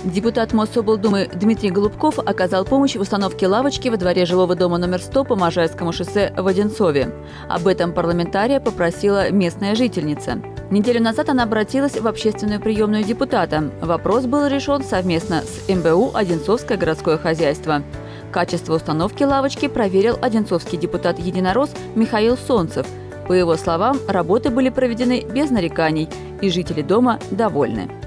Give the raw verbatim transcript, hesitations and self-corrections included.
Депутат Моссоблдумы Дмитрий Голубков оказал помощь в установке лавочки во дворе жилого дома номер сто по Можайскому шоссе в Одинцове. Об этом парламентария попросила местная жительница. Неделю назад она обратилась в общественную приемную депутата. Вопрос был решен совместно с эм бэ у «Одинцовское городское хозяйство». Качество установки лавочки проверил одинцовский депутат-единорос Михаил Солнцев. По его словам, работы были проведены без нареканий, и жители дома довольны.